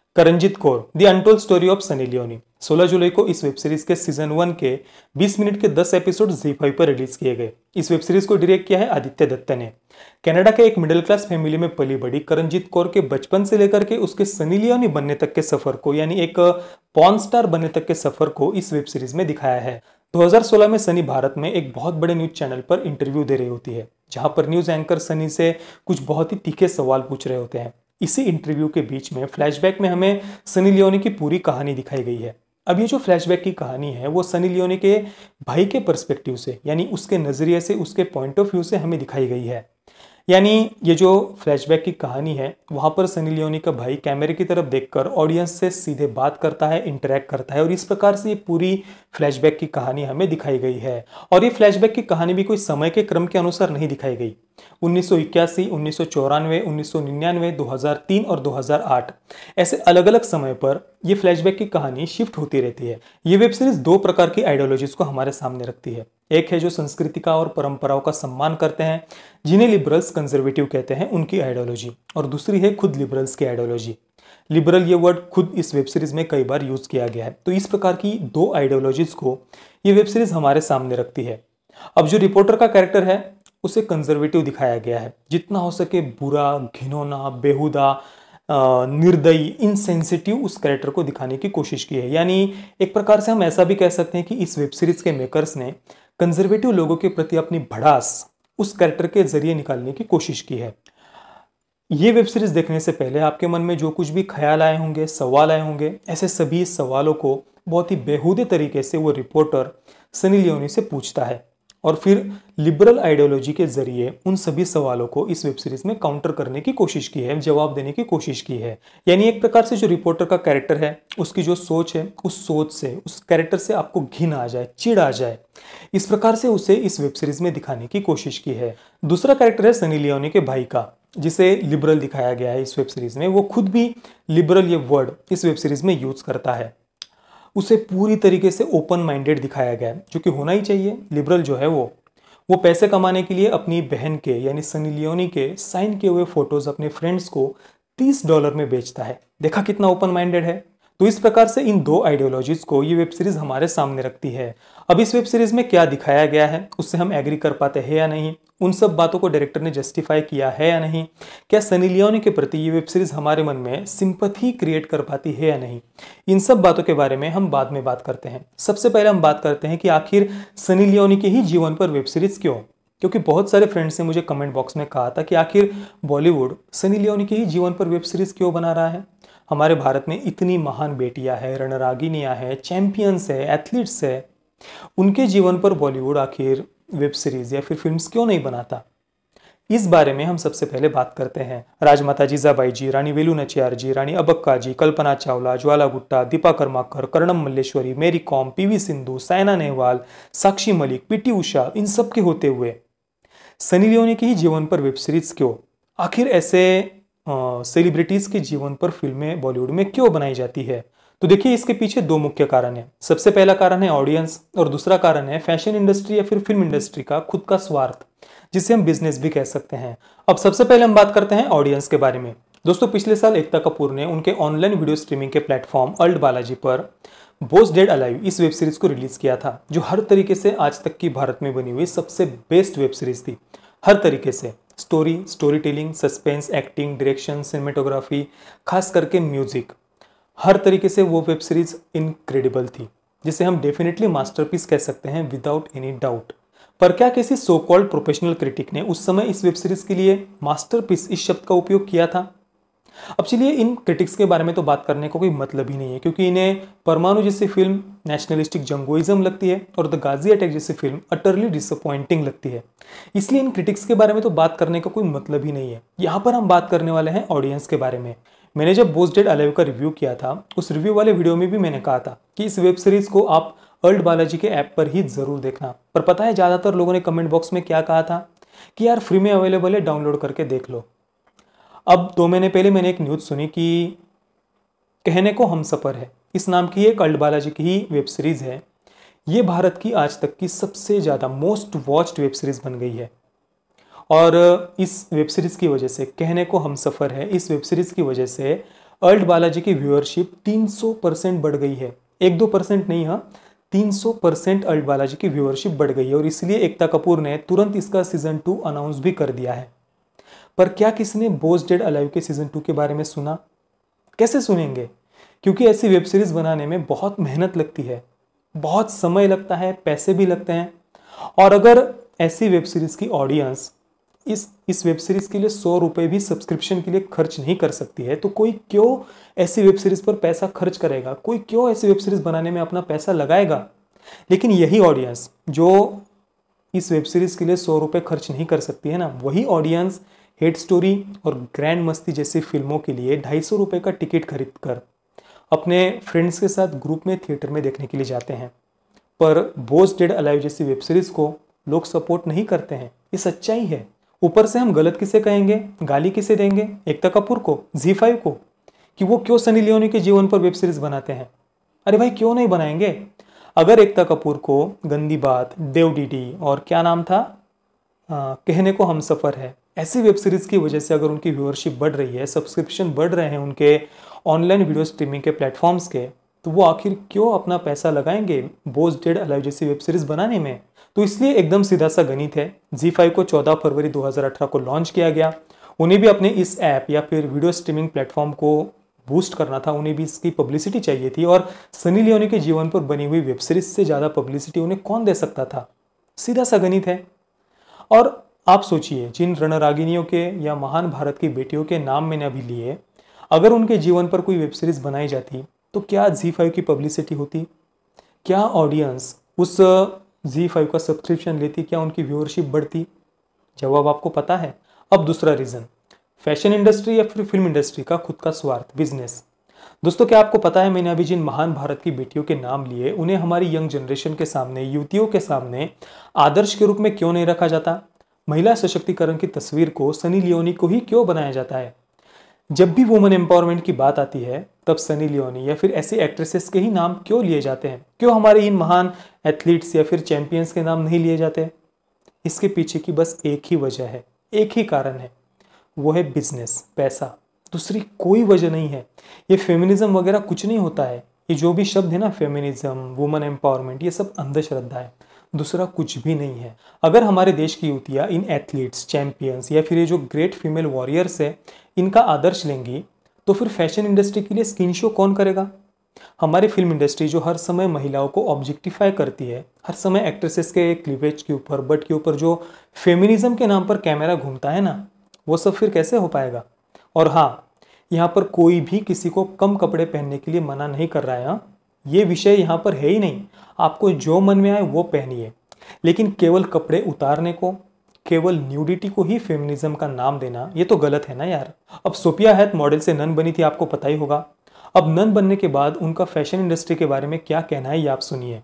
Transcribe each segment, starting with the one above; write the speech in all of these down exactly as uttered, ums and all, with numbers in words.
करंजित Kaur the untold story of Sunny Leone सोलह जुलाई को इस वेब सीरीज के सीजन वन के बीस मिनट के दस एपिसोड ज़ी फाइव पर रिलीज किए गए। इस वेब सीरीज को डायरेक्ट किया है आदित्य दत्त ने। कनाडा के एक मिडिल क्लास फैमिली में पली बड़ी करंजित कौर के बचपन से लेकर के उसके सनी लियोनी बनने तक के सफर को, यानी एक पॉर्न स्टार बनने तक के सफर को इस वेब सीरीज में दिखाया है। दो हज़ार सोलह में सनी भारत में एक बहुत बड़े न्यूज चैनल पर इंटरव्यू दे रही होती है, जहां पर न्यूज एंकर सनी से कुछ बहुत ही तीखे सवाल पूछ रहे होते हैं। इसी इंटरव्यू के बीच में फ्लैशबैक में हमें सनी लियोनी की पूरी कहानी दिखाई गई है। अब ये जो फ्लैशबैक की कहानी है वो सनी लियोनी के भाई के पर्सपेक्टिव से, यानी उसके नजरिए से, उसके पॉइंट ऑफ व्यू से हमें दिखाई गई है। यानी ये जो फ्लैशबैक की कहानी है वहां पर सनी लियोनी का भाई कैमरे की तरफ देखकर ऑडियंस से सीधे बात करता है, इंटरेक्ट करता है, और इस प्रकार से ये पूरी फ्लैशबैक की कहानी हमें दिखाई गई है। और ये फ्लैशबैक की कहानी भी कोई समय के क्रम के अनुसार नहीं दिखाई गई। उन्नीस सौ इक्यासी, उन्नीस सौ चौरानवे, उन्नीस सौ निन्यानवे, दो हज़ार तीन और दो हज़ार आठ ऐसे अलग अलग समय पर यह फ्लैशबैक की कहानी शिफ्ट होती रहती है। ये वेब सीरीज दो प्रकार की आइडियोलॉजीज को हमारे सामने रखती है। एक है जो संस्कृति का और परंपराओं का सम्मान करते हैं, जिन्हें लिबरल्स कंजर्वेटिव कहते हैं, उनकी आइडियोलॉजी, और दूसरी है खुद लिबरल्स की आइडियोलॉजी। लिबरल ये वर्ड खुद इस वेब सीरीज में कई बार यूज किया गया है। तो इस प्रकार की दो आइडियोलॉजीज को ये वेब सीरीज हमारे सामने रखती है। अब जो रिपोर्टर का कैरेक्टर है उसे कंजर्वेटिव दिखाया गया है, जितना हो सके बुरा, घिनौना, बेहुदा, निर्दयी, इनसेंसिटिव उस कैरेक्टर को दिखाने की कोशिश की है। यानी एक प्रकार से हम ऐसा भी कह सकते हैं कि इस वेब सीरीज के मेकर्स ने कंजर्वेटिव लोगों के प्रति अपनी भड़ास उस कैरेक्टर के जरिए निकालने की कोशिश की है। ये वेब सीरीज देखने से पहले आपके मन में जो कुछ भी ख्याल आए होंगे, सवाल आए होंगे, ऐसे सभी सवालों को बहुत ही बेहूदे तरीके से वो रिपोर्टर सनी लियोनी से पूछता है, और फिर लिबरल आइडियोलॉजी के जरिए उन सभी सवालों को इस वेब सीरीज में काउंटर करने की कोशिश की है, जवाब देने की कोशिश की है। यानी एक प्रकार से जो रिपोर्टर का कैरेक्टर है उसकी जो सोच है, उस सोच से, उस कैरेक्टर से आपको घिन आ जाए, चिढ़ आ जाए, इस प्रकार से उसे इस वेब सीरीज में दिखाने की कोशिश की है। दूसरा कैरेक्टर है सनी लियोनी के भाई का, जिसे लिबरल दिखाया गया है इस वेब सीरीज में। वो खुद भी लिबरल ये वर्ड इस वेब सीरीज में यूज करता है। उसे पूरी तरीके से ओपन माइंडेड दिखाया गया है, जो कि होना ही चाहिए। लिबरल जो है वो वो पैसे कमाने के लिए अपनी बहन के, यानी सनी लियोनी के साइन किए हुए फोटोज अपने फ्रेंड्स को तीस डॉलर में बेचता है। देखा कितना ओपन माइंडेड है। तो इस प्रकार से इन दो आइडियोलॉजीज को ये वेब सीरीज हमारे सामने रखती है। अब इस वेब सीरीज में क्या दिखाया गया है उससे हम एग्री कर पाते हैं या नहीं, उन सब बातों को डायरेक्टर ने जस्टिफाई किया है या नहीं, क्या सनी लियोनी के प्रति ये वेब सीरीज हमारे मन में सिंपैथी क्रिएट कर पाती है या नहीं, इन सब बातों के बारे में हम बाद में बात करते हैं। सबसे पहले हम बात करते हैं कि आखिर सनी लियोनी के ही जीवन पर वेब सीरीज क्यों, क्योंकि बहुत सारे फ्रेंड्स ने मुझे कमेंट बॉक्स में कहा था कि आखिर बॉलीवुड सनी लियोनी के ही जीवन पर वेब सीरीज क्यों बना रहा है। हमारे भारत में इतनी महान बेटियां हैं, रणरागिनियां हैं, चैंपियंस है, एथलीट्स है, उनके जीवन पर बॉलीवुड आखिर वेब सीरीज या फिर फिल्म्स क्यों नहीं बनाता। इस बारे में हम सबसे पहले बात करते हैं। राजमाता जीजाबाई जी, रानी वेलु नाचियार जी, रानी अब्बक्का जी, कल्पना चावला, ज्वाला गुट्टा, दीपा कर्माकर, कर्णम मल्लेश्वरी, मेरी कॉम, पीवी सिंधु, साइना नेहवाल, साक्षी मलिक, पीटी उषा, इन सब के होते हुए सनी लियोनी के ही जीवन पर वेब सीरीज क्यों, आखिर ऐसे सेलिब्रिटीज के जीवन पर फिल्में बॉलीवुड में क्यों बनाई जाती है। तो देखिए इसके पीछे दो मुख्य कारण है। सबसे पहला कारण है ऑडियंस, और दूसरा कारण है फैशन इंडस्ट्री या फिर फिल्म इंडस्ट्री का खुद का स्वार्थ, जिसे हम बिजनेस भी कह सकते हैं। अब सबसे पहले हम बात करते हैं ऑडियंस के बारे में। दोस्तों, पिछले साल एकता कपूर ने उनके ऑनलाइन वीडियो स्ट्रीमिंग के प्लेटफॉर्म अल्ट बालाजी पर बोस डेड अलाइव इस वेब सीरीज को रिलीज किया था, जो हर तरीके से आज तक की भारत में बनी हुई सबसे बेस्ट वेब सीरीज थी। हर तरीके से story, story telling, suspense, acting, direction, cinematography, खास करके म्यूजिक, हर तरीके से वो वेब सीरीज इनक्रेडिबल थी, जिसे हम डेफिनेटली मास्टरपीस कह सकते हैं विदाउट एनी डाउट। पर क्या किसी सो कॉल्ड प्रोफेशनल क्रिटिक ने उस समय इस वेब सीरीज के लिए मास्टरपीस इस शब्द का उपयोग किया था? अब चलिए इन क्रिटिक्स के बारे में तो बात करने का कोई मतलब ही नहीं है, क्योंकि इन्हें परमाणु जैसी फिल्म नेशनलिस्टिक जंगोइज्म लगती है और द गाजी अटैक जैसी फिल्म अटरली डिसअपॉइंटिंग लगती है। इसलिए इन क्रिटिक्स के बारे में तो बात करने का कोई मतलब ही नहीं है। यहाँ पर हम बात करने वाले हैं ऑडियंस के बारे में। मैंने जब बोस डेड अलाइव का रिव्यू किया था, उस रिव्यू वाले वीडियो में भी मैंने कहा था कि इस वेब सीरीज को आप अल्ट बालाजी के ऐप पर ही जरूर देखना। पर पता है ज्यादातर लोगों ने कमेंट बॉक्स में क्या कहा था कि यार फ्री में अवेलेबल है, डाउनलोड करके देख लो। अब दो महीने पहले मैंने एक न्यूज़ सुनी कि कहने को हमसफर है, इस नाम की एक अल्ट बालाजी की ही वेब सीरीज है। ये भारत की आज तक की सबसे ज़्यादा मोस्ट वॉच्ड वेब सीरीज बन गई है। और इस वेब सीरीज की वजह से, कहने को हमसफर है, इस वेब सीरीज की वजह से अर्ल्ड बालाजी की व्यूअरशिप तीन सौ परसेंट बढ़ गई है। एक दो परसेंट नहीं, हाँ तीन सौ परसेंट अर्ल्ड बालाजी की व्यूअरशिप बढ़ गई है और इसलिए एकता कपूर ने तुरंत इसका सीजन टू अनाउंस भी कर दिया है। पर क्या किसने बॉस डेड अलाइव के सीजन टू के बारे में सुना? कैसे सुनेंगे? क्योंकि ऐसी वेब सीरीज बनाने में बहुत मेहनत लगती है, बहुत समय लगता है, पैसे भी लगते हैं। और अगर ऐसी वेब सीरीज की ऑडियंस इस इस वेब सीरीज के लिए सौ रुपए भी सब्सक्रिप्शन के लिए खर्च नहीं कर सकती है, तो कोई क्यों ऐसी वेब सीरीज पर पैसा खर्च करेगा? कोई क्यों ऐसी वेब सीरीज बनाने में अपना पैसा लगाएगा? लेकिन यही ऑडियंस जो इस वेब सीरीज के लिए सौ रुपए खर्च नहीं कर सकती है ना, वही ऑडियंस हेट स्टोरी और ग्रैंड मस्ती जैसी फिल्मों के लिए ढाई सौ रुपए का टिकट खरीद कर अपने फ्रेंड्स के साथ ग्रुप में थिएटर में देखने के लिए जाते हैं। पर बॉस डेड अलाइव जैसी वेब सीरीज को लोग सपोर्ट नहीं करते हैं, ये सच्चाई है। ऊपर से हम गलत किसे कहेंगे, गाली किसे देंगे? एकता कपूर को, जी फाइव को, कि वो क्यों सनी लियोनी के जीवन पर वेब सीरीज बनाते हैं। अरे भाई क्यों नहीं बनाएंगे? अगर एकता कपूर को गंदी बात, देव डीडी और क्या नाम था आ, कहने को हम सफर है, ऐसी वेब सीरीज की वजह से अगर उनकी व्यूअरशिप बढ़ रही है, सब्सक्रिप्शन बढ़ रहे हैं उनके ऑनलाइन वीडियो स्ट्रीमिंग के प्लेटफॉर्म्स के, तो वो आखिर क्यों अपना पैसा लगाएंगे बॉस डेड अलाइव जैसी वेब सीरीज बनाने में? तो इसलिए एकदम सीधा सा गणित है। जी फाइव को चौदह फरवरी दो हज़ार अठारह को लॉन्च किया गया। उन्हें भी अपने इस ऐप या फिर वीडियो स्ट्रीमिंग प्लेटफॉर्म को बूस्ट करना था, उन्हें भी इसकी पब्लिसिटी चाहिए थी। और सनी लियोनी के जीवन पर बनी हुई वेब सीरीज से ज़्यादा पब्लिसिटी उन्हें कौन दे सकता था? सीधा सा गणित है। और आप सोचिए, जिन रणरागिनियों के या महान भारत की बेटियों के नाम मैंने अभी लिए, अगर उनके जीवन पर कोई वेब सीरीज बनाई जाती तो क्या जी फाइव की पब्लिसिटी होती? क्या ऑडियंस उस जी फाइव का सब्सक्रिप्शन लेती? क्या उनकी व्यूअरशिप बढ़ती? जवाब आपको पता है। अब दूसरा रीजन, फैशन इंडस्ट्री या फिर फिल्म इंडस्ट्री का खुद का स्वार्थ, बिजनेस। दोस्तों क्या आपको पता है, मैंने अभी जिन महान भारत की बेटियों के नाम लिए, उन्हें हमारी यंग जनरेशन के सामने, युवतियों के सामने आदर्श के रूप में क्यों नहीं रखा जाता? महिला सशक्तिकरण की तस्वीर को सनी लियोनी को ही क्यों बनाया जाता है? जब भी वुमेन एम्पावरमेंट की बात आती है, तब सनी लियोनी या फिर ऐसी एक्ट्रेसेस के ही नाम क्यों लिए जाते हैं? क्यों हमारे इन महान एथलीट्स या फिर चैंपियंस के नाम नहीं लिए जाते? इसके पीछे की बस एक ही वजह है, एक ही कारण है, वो है बिजनेस, पैसा। दूसरी कोई वजह नहीं है। ये फेमिनिज्म वगैरह कुछ नहीं होता है। ये जो भी शब्द है ना, फेमिनिज्म, वुमेन एम्पावरमेंट, ये सब अंधश्रद्धा है, दूसरा कुछ भी नहीं है। अगर हमारे देश की युवतियाँ इन एथलीट्स, चैंपियंस या फिर ये जो ग्रेट फीमेल वॉरियर्स है, इनका आदर्श लेंगी, तो फिर फैशन इंडस्ट्री के लिए स्किन शो कौन करेगा? हमारी फिल्म इंडस्ट्री जो हर समय महिलाओं को ऑब्जेक्टिफाई करती है, हर समय एक्ट्रेसेस के क्लीवेज के ऊपर, बट के ऊपर जो फेमिनिज्म के नाम पर कैमरा घूमता है ना, वो सब फिर कैसे हो पाएगा? और हाँ, यहाँ पर कोई भी किसी को कम कपड़े पहनने के लिए मना नहीं कर रहा है। हाँ, ये विषय यहाँ पर है ही नहीं। आपको जो मन में आए वो पहनिए, लेकिन केवल कपड़े उतारने को, केवल न्यूडिटी को ही फेमिनिज्म का नाम देना, ये तो गलत है ना यार। अब सोफिया हैथ मॉडल से नन बनी थी, आपको पता ही होगा। अब नन बनने के बाद उनका फैशन इंडस्ट्री के बारे में क्या कहना है, ये आप सुनिए।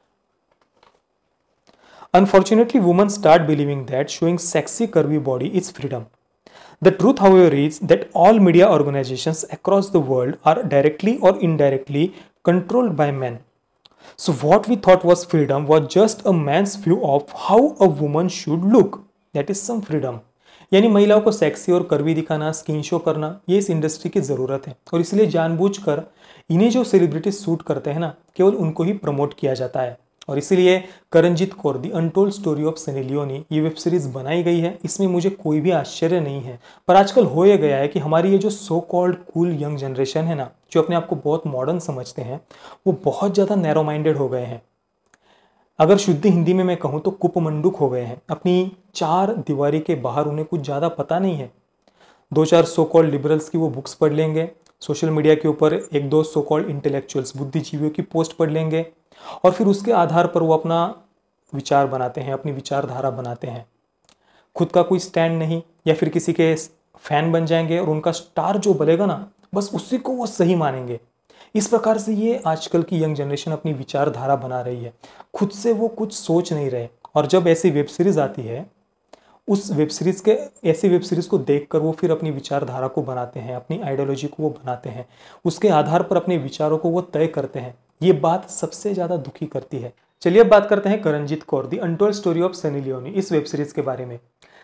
Unfortunately, women start believing that showing sexy curvy body is freedom. The truth, however, is that all media organizations across the world are directly or indirectly controlled by men. So what we thought was freedom was just a man's view of how a woman should look. That is some freedom. यानी महिलाओं को sexy और curvy दिखाना, skin show करना, ये इस industry की ज़रूरत है। और इसलिए जानबूझकर इन्हें जो सेलिब्रिटी सूट करते हैं ना, केवल उनको ही प्रमोट किया जाता है। और इसीलिए Karanjit Kaur the untold story of Sunny Leone ये वेब सीरीज बनाई गई है। इसमें मुझे कोई भी आश्चर्य नहीं है। पर आजकल हो ये गया है कि हमारी ये जो so called cool young generation है ना, जो अपने आप को बहुत मॉडर्न समझते हैं, वो बहुत ज़्यादा नैरो माइंडेड हो गए हैं। अगर शुद्ध हिंदी में मैं कहूँ तो कुपमंडुक हो गए हैं। अपनी चार दीवारी के बाहर उन्हें कुछ ज़्यादा पता नहीं है। दो चार सो कॉल्ड लिबरल्स की वो बुक्स पढ़ लेंगे, सोशल मीडिया के ऊपर एक दो सो कॉल्ड इंटेलेक्चुअल्स, बुद्धिजीवियों की पोस्ट पढ़ लेंगे, और फिर उसके आधार पर वो अपना विचार बनाते हैं, अपनी विचारधारा बनाते हैं। खुद का कोई स्टैंड नहीं, या फिर किसी के फैन बन जाएंगे और उनका स्टार जो बनेगा ना, बस उसी को वो सही मानेंगे। इस प्रकार से ये आजकल की यंग जनरेशन अपनी विचारधारा बना रही है। खुद से वो कुछ सोच नहीं रहे। और जब ऐसी वेब सीरीज आती है, उस वेब सीरीज के ऐसी वेब सीरीज को देखकर वो फिर अपनी विचारधारा को बनाते हैं, अपनी आइडियोलॉजी को वो बनाते हैं, उसके आधार पर अपने विचारों को वो तय करते हैं। ये बात सबसे ज़्यादा दुखी करती है। चलिए अब बात करते हैं Karanjit Kaur the untold story of Sunny Leone इस वेब सीरीज के बारे में।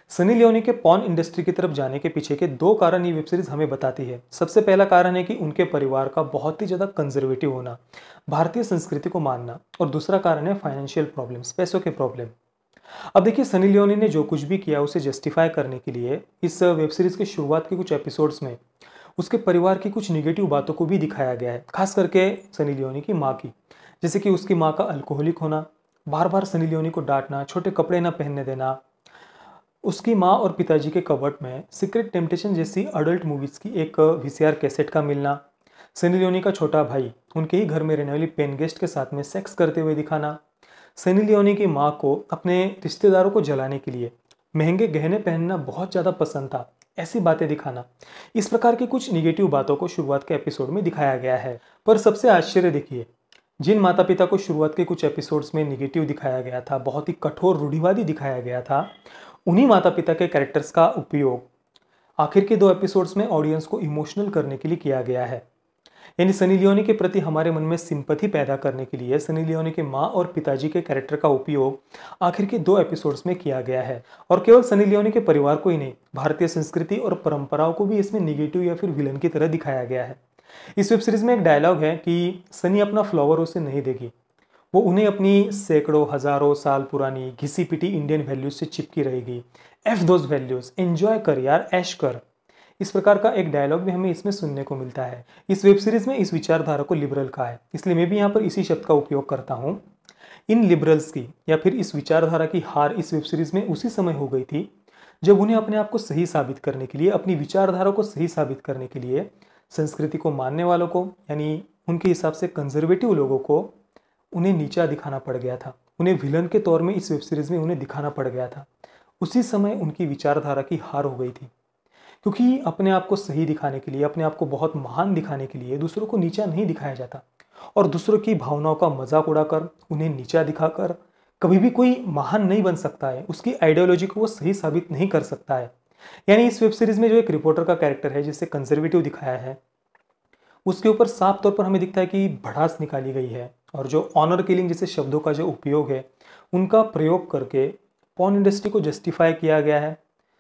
सनी लियोनी के पॉर्न इंडस्ट्री की तरफ जाने के पीछे के दो कारण ये वेब सीरीज हमें बताती है। सबसे पहला कारण है कि उनके परिवार का बहुत ही ज्यादा कंजर्वेटिव होना, भारतीय संस्कृति को मानना, और दूसरा कारण है फाइनेंशियल प्रॉब्लम्स, पैसों के प्रॉब्लम। अब देखिए, सनी लियोनी ने जो कुछ भी किया उसे जस्टिफाई करने के लिए इस वेब सीरीज के शुरुआत के कुछ एपिसोड्स में उसके परिवार की कुछ निगेटिव बातों को भी दिखाया गया है, खास करके सनी लियोनी की माँ की। जैसे कि उसकी माँ का अल्कोहलिक होना, बार बार सनी लियोनी को डांटना, छोटे कपड़े ना पहनने देना, उसकी माँ और पिताजी के कबर्ड में सीक्रेट टेम्पटेशन जैसी अडल्ट मूवीज की एक वीसीआर कैसेट का मिलना, सनी लियोनी का छोटा भाई उनके ही घर में रहने वाली पेन गेस्ट के साथ में सेक्स करते हुए दिखाना, सनी लियोनी की माँ को अपने रिश्तेदारों को जलाने के लिए महंगे गहने पहनना बहुत ज़्यादा पसंद था, ऐसी बातें दिखाना। इस प्रकार की कुछ निगेटिव बातों को शुरुआत के एपिसोड में दिखाया गया है। पर सबसे आश्चर्य देखिए, जिन माता पिता को शुरुआत के कुछ एपिसोड्स में निगेटिव दिखाया गया था, बहुत ही कठोर रूढ़िवादी दिखाया गया था, उन्हीं माता पिता के कैरेक्टर्स का उपयोग आखिर के दो एपिसोड्स में ऑडियंस को इमोशनल करने के लिए किया गया है। यानी सनी लियोनी के प्रति हमारे मन में सिंपैथी पैदा करने के लिए सनी लियोनी के माँ और पिताजी के कैरेक्टर का उपयोग आखिर के दो एपिसोड्स में किया गया है। और केवल सनी लियोनी के परिवार को ही नहीं, भारतीय संस्कृति और परंपराओं को भी इसमें निगेटिव या फिर विलन की तरह दिखाया गया है। इस वेब सीरीज में एक डायलॉग है कि सनी अपना फ्लावर उसे नहीं देगी, वो उन्हें अपनी सैकड़ों हजारों साल पुरानी घिसी पिटी इंडियन वैल्यूज से चिपकी रहेगी। एफ दोज वैल्यूज, एंजॉय कर यार, ऐश कर। इस प्रकार का एक डायलॉग भी हमें इसमें सुनने को मिलता है। इस वेब सीरीज में इस विचारधारा को लिबरल कहा है, इसलिए मैं भी यहाँ पर इसी शब्द का उपयोग करता हूँ। इन लिबरल्स की या फिर इस विचारधारा की हार इस वेब सीरीज में उसी समय हो गई थी जब उन्हें अपने आप को सही साबित करने के लिए, अपनी विचारधारा को सही साबित करने के लिए संस्कृति को मानने वालों को, यानी उनके हिसाब से कंजर्वेटिव लोगों को, उन्हें नीचा दिखाना पड़ गया था। उन्हें विलन के तौर में इस वेब सीरीज में उन्हें दिखाना पड़ गया था। उसी समय उनकी विचारधारा की हार हो गई थी, क्योंकि अपने आप को सही दिखाने के लिए, अपने आप को बहुत महान दिखाने के लिए दूसरों को नीचा नहीं दिखाया जाता, और दूसरों की भावनाओं का मजाक उड़ाकर, उन्हें नीचा दिखाकर कभी भी कोई महान नहीं बन सकता है। उसकी आइडियोलॉजी को वो सही साबित नहीं कर सकता है। यानी इस वेब सीरीज में जो एक रिपोर्टर का कैरेक्टर है जिसे कंजर्वेटिव दिखाया है, उसके ऊपर साफ तौर पर हमें दिखता है कि भड़ास निकाली गई है, और जो ऑनर किलिंग जैसे शब्दों का जो उपयोग है उनका प्रयोग करके पॉर्न इंडस्ट्री को जस्टिफाई किया गया है।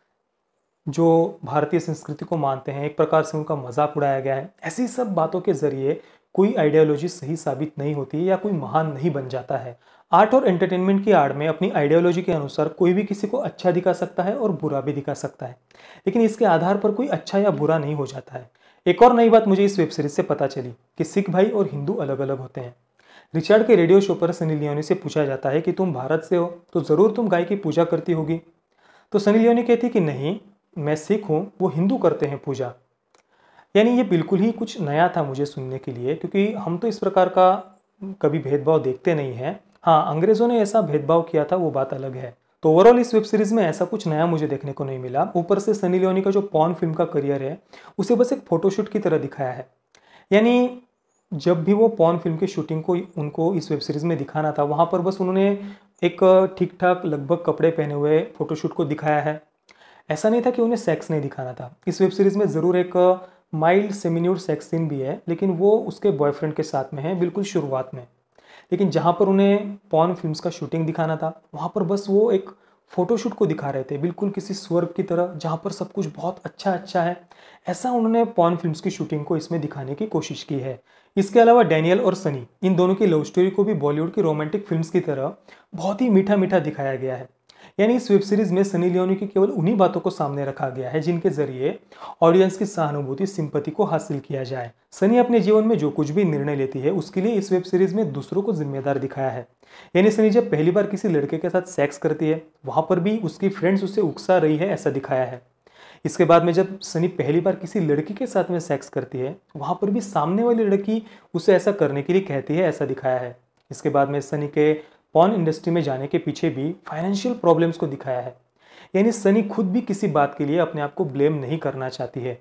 जो भारतीय संस्कृति को मानते हैं, एक प्रकार से उनका मजाक उड़ाया गया है। ऐसी सब बातों के जरिए कोई आइडियोलॉजी सही साबित नहीं होती है या कोई महान नहीं बन जाता है। आर्ट और एंटरटेनमेंट की आड़ में अपनी आइडियोलॉजी के अनुसार कोई भी किसी को अच्छा दिखा सकता है और बुरा भी दिखा सकता है, लेकिन इसके आधार पर कोई अच्छा या बुरा नहीं हो जाता है। एक और नई बात मुझे इस वेब सीरीज से पता चली कि सिख भाई और हिंदू अलग अलग होते हैं। रिचर्ड के रेडियो शो पर सनी लियोनी से पूछा जाता है कि तुम भारत से हो तो जरूर तुम गाय की पूजा करती होगी, तो सनी लियोनी कहती कि नहीं, मैं सिख हूँ, वो हिंदू करते हैं पूजा। यानी ये बिल्कुल ही कुछ नया था मुझे सुनने के लिए, क्योंकि हम तो इस प्रकार का कभी भेदभाव देखते नहीं हैं। हाँ, अंग्रेजों ने ऐसा भेदभाव किया था, वो बात अलग है। तो ओवरऑल इस वेब सीरीज में ऐसा कुछ नया मुझे देखने को नहीं मिला। ऊपर से सनी लियोनी का जो पॉर्न फिल्म का करियर है उसे बस एक फोटोशूट की तरह दिखाया है। यानी जब भी वो पॉर्न फिल्म की शूटिंग को उनको इस वेब सीरीज में दिखाना था, वहाँ पर बस उन्होंने एक ठीक ठाक लगभग कपड़े पहने हुए फोटोशूट को दिखाया है। ऐसा नहीं था कि उन्हें सेक्स नहीं दिखाना था। इस वेब सीरीज में ज़रूर एक माइल्ड सेमिन्यूड सेक्स सीन भी है, लेकिन वो उसके बॉयफ्रेंड के साथ में है बिल्कुल शुरुआत में। लेकिन जहाँ पर उन्हें पॉर्न फिल्म्स का शूटिंग दिखाना था, वहाँ पर बस वो एक फोटोशूट को दिखा रहे थे, बिल्कुल किसी स्वर्ग की तरह जहाँ पर सब कुछ बहुत अच्छा अच्छा है। ऐसा उन्होंने पॉर्न फिल्म्स की शूटिंग को इसमें दिखाने की कोशिश की है। इसके अलावा डैनियल और सनी, इन दोनों की लव स्टोरी को भी बॉलीवुड की रोमांटिक फिल्म्स की तरह बहुत ही मीठा मीठा दिखाया गया है। यानी इस वेब सीरीज में सनी लियोनी की केवल उन्हीं बातों को सामने रखा गया है जिनके जरिए ऑडियंस की सहानुभूति, सिंपैथी को हासिल किया जाए। सनी अपने जीवन में जो कुछ भी निर्णय लेती है उसके लिए इस वेब सीरीज में दूसरों को जिम्मेदार दिखाया है। यानी सनी जब पहली बार किसी लड़के के साथ सेक्स करती है, वहां पर भी उसकी फ्रेंड्स उसे उकसा रही है, ऐसा दिखाया है। इसके बाद में जब सनी पहली बार किसी लड़की के साथ में सेक्स करती है, वहां पर भी सामने वाली लड़की उसे ऐसा करने के लिए कहती है, ऐसा दिखाया है। इसके बाद में सनी के पॉर्न इंडस्ट्री में जाने के पीछे भी फाइनेंशियल प्रॉब्लम्स को दिखाया है। यानी सनी खुद भी किसी बात के लिए अपने आप को ब्लेम नहीं करना चाहती है।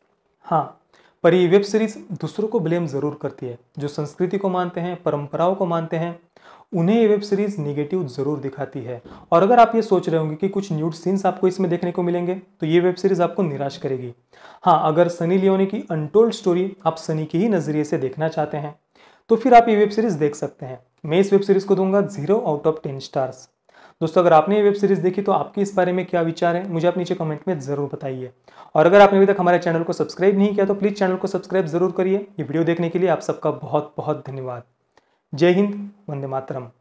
हाँ, पर ये वेब सीरीज दूसरों को ब्लेम जरूर करती है। जो संस्कृति को मानते हैं, परंपराओं को मानते हैं, उन्हें ये वेब सीरीज निगेटिव जरूर दिखाती है। और अगर आप ये सोच रहे होंगे कि कुछ न्यूड सीन्स आपको इसमें देखने को मिलेंगे, तो ये वेब सीरीज आपको निराश करेगी। हाँ, अगर सनी लियोनी की अनटोल्ड स्टोरी आप सनी के ही नजरिए से देखना चाहते हैं तो फिर आप ये वेब सीरीज देख सकते हैं। मैं इस वेब सीरीज को दूंगा zero out of ten stars. दोस्तों अगर आपने ये वेब सीरीज देखी तो आपके इस बारे में क्या विचार है, मुझे आप नीचे कमेंट में जरूर बताइए। और अगर आपने अभी तक हमारे चैनल को सब्सक्राइब नहीं किया तो प्लीज चैनल को सब्सक्राइब जरूर करिए। ये वीडियो देखने के लिए आप सबका बहुत बहुत धन्यवाद। जय हिंद, वंदे मातरम।